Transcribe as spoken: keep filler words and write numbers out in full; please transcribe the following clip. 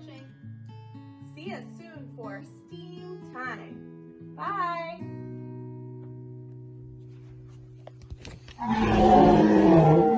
watching. See us soon for STEAM time. Bye.